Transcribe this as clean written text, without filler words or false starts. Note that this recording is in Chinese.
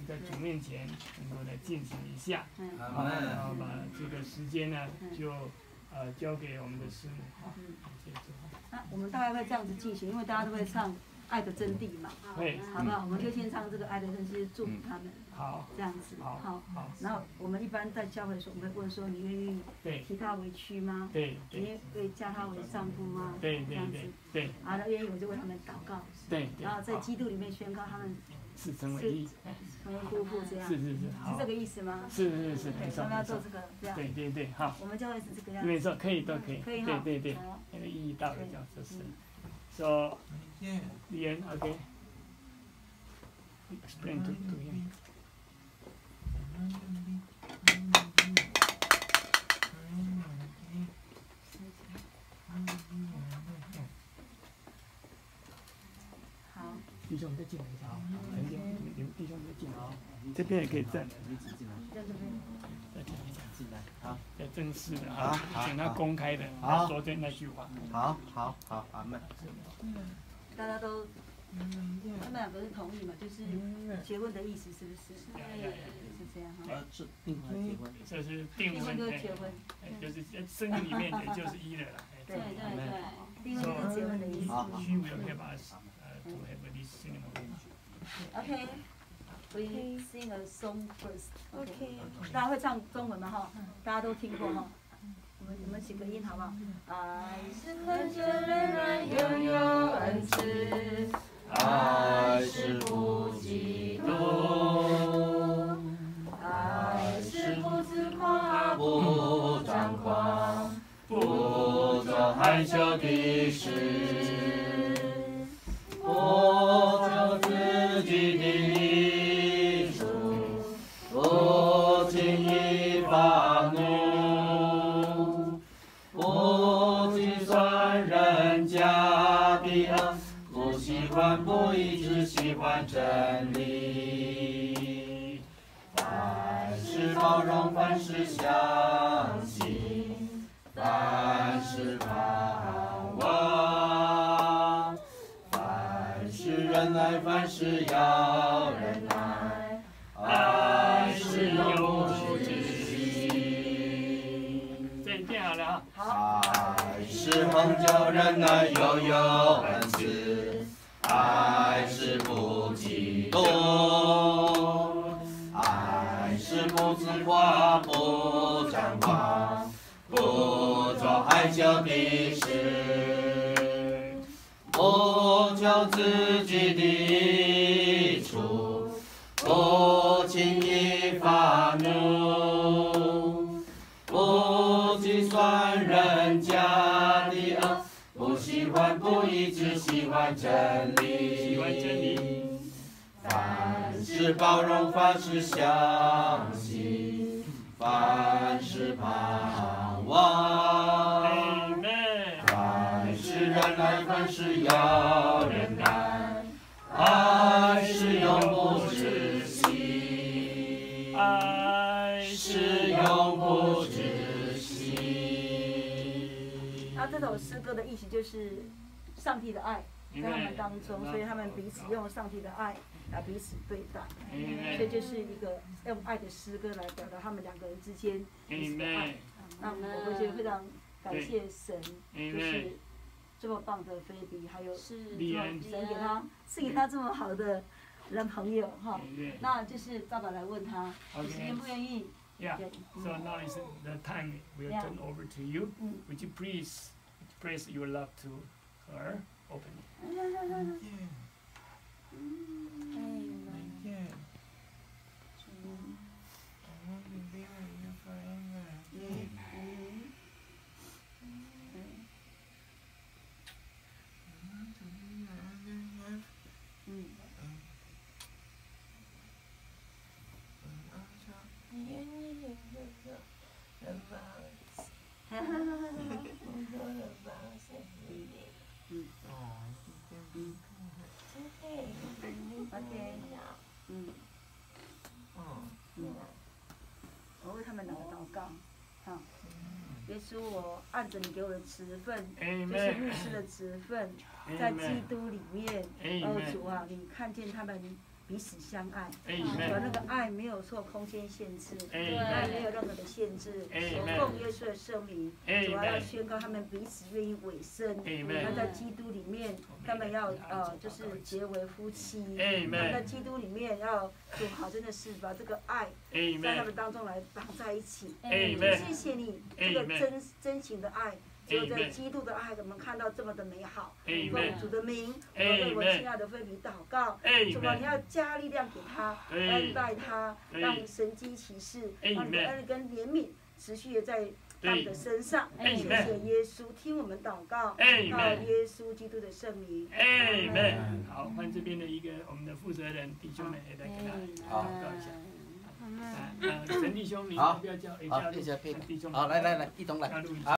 在主面前能够来进行一下，然后把这个时间呢就交给我们的师母啊。 那我们大概会这样子进行，因为大家都会唱《爱的真谛》嘛， 对， 好不好？我们就先唱这个《爱的真谛》，祝福他们。 好， 这样子， 好。 然后我们一般在教会的时候，我们会问说：你愿意提他为妻吗？ 对。 你愿意嫁他为丈夫吗？ 对。 这样子。 对。 好，那愿意我就为他们祷告。 对。 然后在基督里面宣告他们是成为一， 成为夫妇这样。 是， 是这个意思吗？ 是， 对，我们要做这个这样。 对，好。 我们教会是这个样子。 没错，可以，都可以。 可以哈。 对，那个意义到了就是。So, the end, okay. Explain to him.弟兄再进来一下啊！你们弟兄再进来一下，这边也可以站。再进来，好，要正式的啊，请他公开的说这那句话。 好，阿门。 大家都，他们两个是同意嘛？就是结婚的意思，是不是？是这样哈。 是订婚结婚。 这是订婚就是结婚， 就是圣经里面也就是一了啦。 对，订婚跟结婚的意思。 She will give us to have this ceremony. Okay, we sing a song first. Okay. 大家会唱中文吗？哈，大家都听过哈。我们起个音好不好？爱是很久仍然拥有恩慈，爱是不嫉妒，爱是不自夸，不张狂，不做害羞的事，不求自己的益处，不轻易发怒，不计算人家的恶，不喜欢不义，只喜欢真理。凡事包容，凡事相信，凡事盼望，凡事忍耐，凡事要忍耐，爱是永不止息。 这一遍好了哈。 爱是恒久忍耐，又有恩慈，爱是不嫉妒，爱是不自夸，不张狂，不做害羞的事，不求自己的益处，不轻易发怒，不计算人家的恶，不喜欢不义，只喜欢真理。凡事包容，凡事相信，凡事盼望，凡事忍耐，凡事要忍耐，爱是永不止息，爱是永不止息。那这首诗歌的意思就是上帝的爱在他们当中，所以他们彼此用上帝的爱来彼此对待，所以就是一个用爱的诗歌来表达他们两个人之间彼此的爱。那我会觉得非常感谢神，就是这么棒的菲比，还有神给他赐给他这么好的男朋友哈。那就是爸爸来问他，你愿不愿意 Yeah. So now is the time we'll turn over to you. Would you please express your love to her openly? OK， 我为他们两个祷告，好，耶稣，我按着你给我的职分，就是牧师的职分，在基督里面，主啊，你看见他们彼此相爱， Amen 那个爱没有受空间限制， Amen 爱没有任何的限制。 Amen 奉耶稣的圣名，主要宣告他们彼此愿意委身，那在基督里面，他们要就是结为夫妻，他们在基督里面要主好，真的是把这个爱在他们当中来绑在一起。谢谢你这个真情的爱。只有在基督的爱，我们看到这么的美好。奉主的名，我为我亲爱的菲比祷告，主啊，你要加力量给他，恩待他，让神迹奇事，让你的恩跟怜悯持续的在他们的身上。谢谢耶稣，听我们祷告，靠耶稣基督的圣名。 好，换这边的一个我们的负责人弟兄们也来给他祷告一下。陈弟兄，你要不要叫弟兄？ 好，来，一同来。